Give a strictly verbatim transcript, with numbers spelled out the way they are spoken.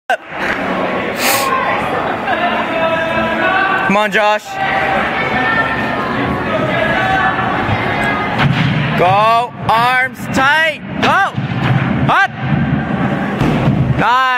Come on, Josh. Go, arms tight. Go. Up. Nice.